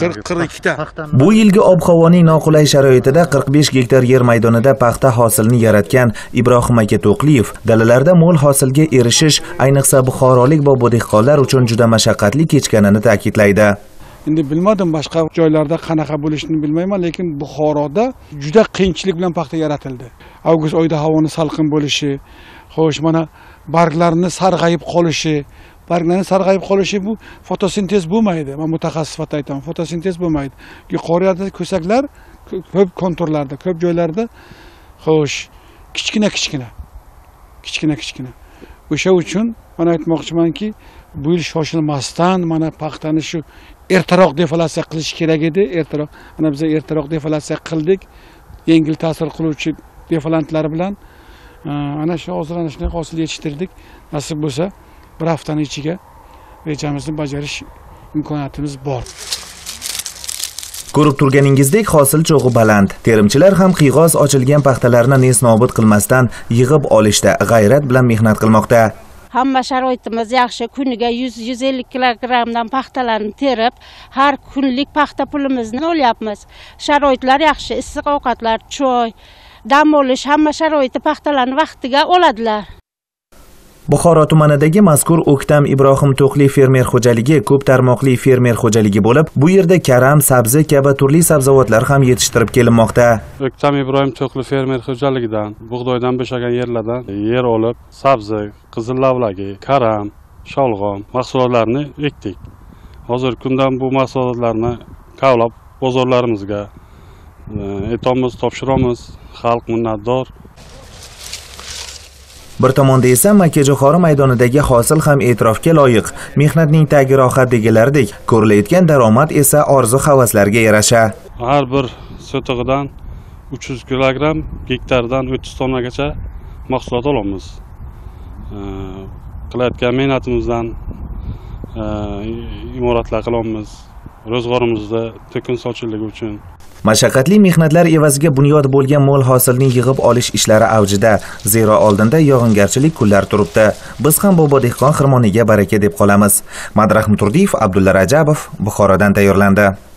42 ta. Bu yilgi ob-havoning noqulay sharoitida 45 gektar yer maydonida paxta hosilini yaratgan Ibrohim aka To'qliyev dalalarda mo'l hosilga erishish ayniqsa buxorolik bobo dehqonlar uchun juda mashaqqatli kechganini ta'kidlaydi. Endi bilmadim boshqa joylarda qanaqa bo'lishini bilmayman, lekin Buxoroda juda qiyinchilik bilan paxta yaratildi. Avgust oyida havoni salqin bo'lishi, xo'sh mana barglarni sarg'ayib qolishi, bu fotosintez bo'lmaydi. Men mutaxassis sifatida aytaman, fotosintez bo'lmaydi. Yuqorida ko'saklar ko'p konturlarda, ko'p joylarda xo'sh, kichkina. O'sha uchun men aytmoqchimanki, bu yil shoshilmasdan mana paxtani shu ertaroq defoliatsiya qilish kerak edi. Ana biz ertaroq defoliatsiya qildik. Yengil ta'sir qiluvchi defoliantlar bilan ana shu hozir ana shunday hosil yetishtirdik. Nasib bo'lsa, bir haftaning ichiga rejamizni bajarish imkoniyatimiz bor. Ko'rib turganingizdek hosil cho'g'i baland. Terimchilar ham qiyg'oz ochilgan paxtalarni nesnobud qilmasdan yig'ib olishda g'ayrat bilan mehnat qilmoqda. Hamma sharoitimiz yaxshi. Kuniga 100-150 kilogrammdan paxtalarni terib, har kunlik paxta pulimizni olyapmiz. Sharoitlar yaxshi, issiq ovqatlar, choy, dam olish, hamma sharoiti paxtalarni vaqtiga oladilar. Buxoro tumanidagi mazkur O'ktam Ibrohim To'qliyev fermer xo'jaligi ko'p tarmoqli fermer xo'jaligi bo'lib, bu yerda karam, sabzi kabi turli sabzavotlar ham yetishtirib kelinmoqda. O'ktam Ibrohim To'qliyev fermer xo'jaligidan bug'doydan bo'shagan yerlardan yer olib, sabzi, qizil lavlagi, karam, sholg'om mahsulotlarini ekdik. Hozir kundan bu mahsulotlarni kavlab bozorlarimizga aytamiz, topshiramiz. Xalq minnatdor. Bir tomonda esa Makkajo'xori maydonidagi hosil ham e'tirofga loyiq. Mehnatning tagi rohat deganlaridek, ko'rilayotgan daromad esa orzu-havaslarga yarasha. Har bir sotig'idan 300 kilogramm, gektardan 30 tonnagacha mahsulot olamiz. Qilayotgan mehnatimizdan imoratlar qilamiz. Ro'zg'orimizda tekin sochiligi uchun. Mashaqqatli mehnatlar evaziga bunyod bo'lgan mo'l hosilni yig'ib olish ishlari avjida. Zero oldinda yog'ingarchilik kunlar turibdi. Biz ham bobo dehqon xirmoniga baraka deb qolamiz. Madrahim Turdiyev, Abdulla Rajabov, Buxorodan tayyorlandi.